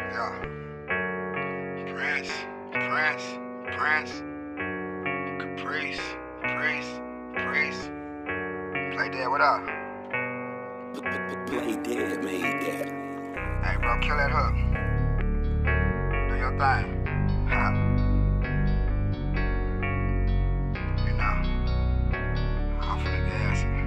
Yeah. Prince, Prince, Prince, Caprice, Caprice. Play dead, what up? Play dead made that. Hey, bro, kill that hook. Do your thing. You know, I'm finna gas it.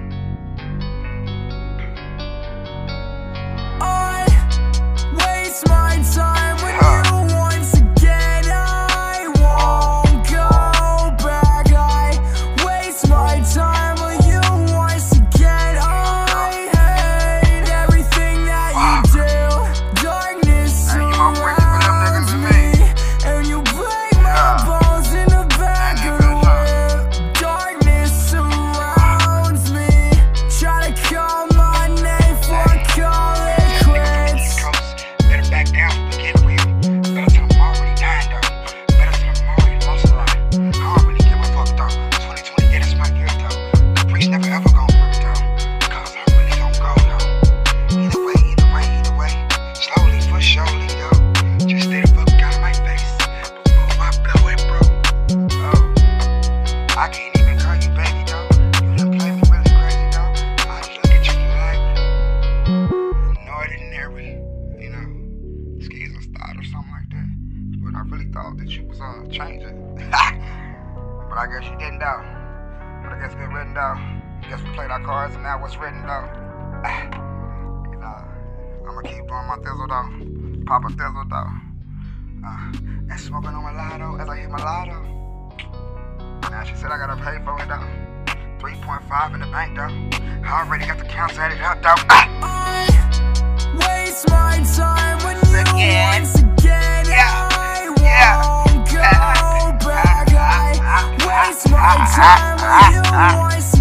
Waste my time when you once again I won't go back. I waste my time when you once again I hate everything that you do. Darkness surrounds me, and you break my bones in the back of the whip. Darkness surrounds me. Try to call my name for I call it quits. Back down to begin with. Better tell them already dying though. Better tell them already lost a lot. I don't really give a fuck though. 2020, yeah, that's my year though. The priest never ever gon' work though. Cause I really gon' go though. Either way. Slowly for surely though. Just stay the fuck out of my face before I blow it, bro. Oh, I can't even call you baby though. You done play me really crazy though. I look at you like ordinary, you know. Skis or start or something like that. But I really thought that you was changing. But I guess you didn't though. But I guess good written though. I guess we played our cards and now what's written though. You know, I'ma keep doing my thizzle though. Pop a thizzle though. And smoking on my lotto as I hit my lotto. Now she said I gotta pay for it though. 3.5 in the bank though. I already got the counts added up though. Waste my time when you once again I won't go back. I waste my time when you once